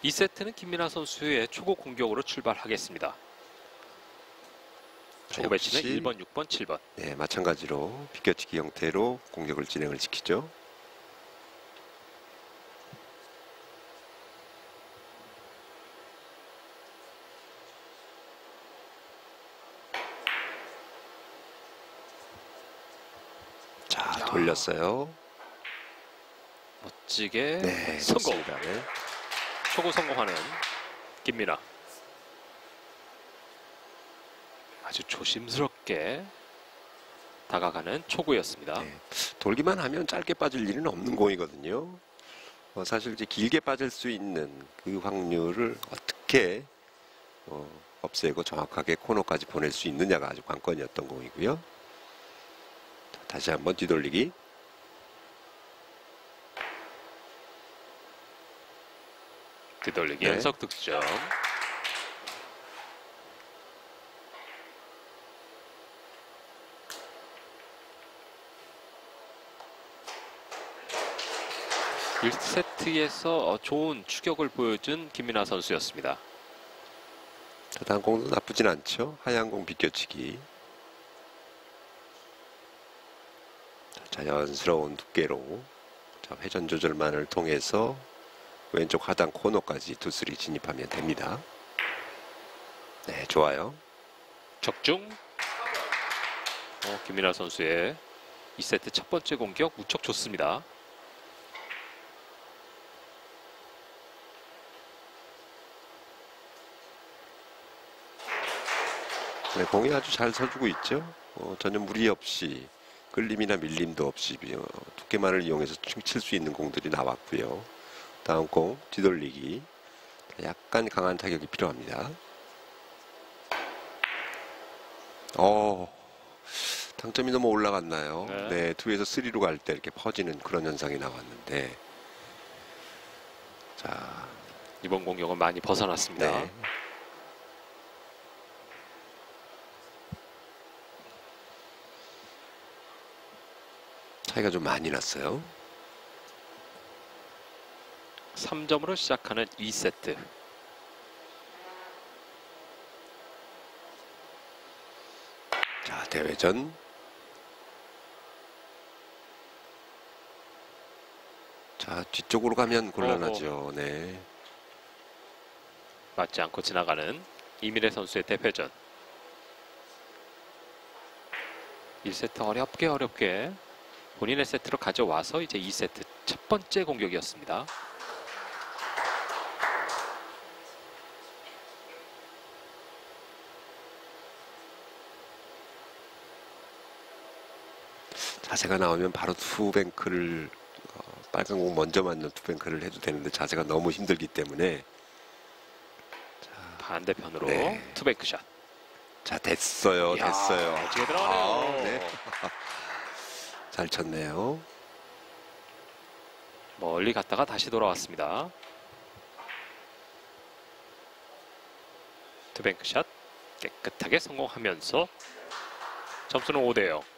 2세트는 김민아 선수의 초구 공격으로 출발하겠습니다. 초구 배치는 1번, 6번, 7번. 네, 마찬가지로 비껴치기 형태로 공격을 진행을 시키죠. 자, 돌렸어요. 멋지게 네, 성공. 좋습니다. 네. 초구 성공하는 김민아. 아주 조심스럽게 다가가는 초구였습니다. 네, 돌기만 하면 짧게 빠질 일은 없는 공이거든요. 사실 이제 길게 빠질 수 있는 그 확률을 어떻게 없애고 정확하게 코너까지 보낼 수 있느냐가 아주 관건이었던 공이고요. 자, 다시 한번 뒤돌리기. 뒤돌리기 네. 연속 득점. (1세트에서) 좋은 추격을 보여준 김민아 선수였습니다. 자, 다음 공도 나쁘진 않죠. 하얀 공 비껴치기. 자, 자연스러운 두께로 자, 회전 조절만을 통해서 왼쪽 하단 코너까지 투쓰리 진입하면 됩니다. 네, 좋아요. 적중. 김민아 선수의 2세트 첫 번째 공격 무척 좋습니다. 네, 공이 아주 잘 서주고 있죠. 전혀 무리 없이 끌림이나 밀림도 없이 두께만을 이용해서 칠 수 있는 공들이 나왔고요. 다음 공 뒤돌리기. 약간 강한 타격이 필요합니다. 당점이 너무 올라갔나요? 네, 2에서 3로 갈 때 이렇게 퍼지는 그런 현상이 나왔는데, 자, 이번 공격은 많이 벗어났습니다. 네. 차이가 좀 많이 났어요. 3점으로 시작하는 2세트. 자, 대회전. 자, 뒤쪽으로 가면 곤란하죠. 네. 맞지 않고 지나가는 이민혜 선수의 대회전. 1세트 어렵게 본인의 세트로 가져와서 이제 2세트 첫 번째 공격이었습니다. 자세가 나오면 바로 투뱅크를 빨간 공 먼저 맞는 투뱅크를 해도 되는데 자세가 너무 힘들기 때문에 반대편으로 네. 투뱅크샷. 자, 됐어요. 됐어요. 멋지게 들어가네요. 네. 잘 쳤네요. 멀리 갔다가 다시 돌아왔습니다. 투뱅크샷 깨끗하게 성공하면서 점수는 5대0.